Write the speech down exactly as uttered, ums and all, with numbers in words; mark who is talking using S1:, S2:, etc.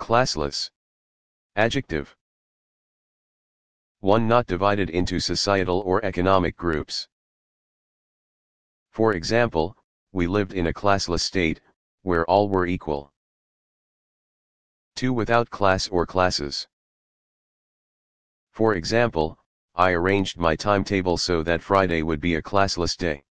S1: Classless. Adjective. one Not divided into societal or economic groups. For example, we lived in a classless state, where all were equal. two Without class or classes. For example, I arranged my timetable so that Friday would be a classless day.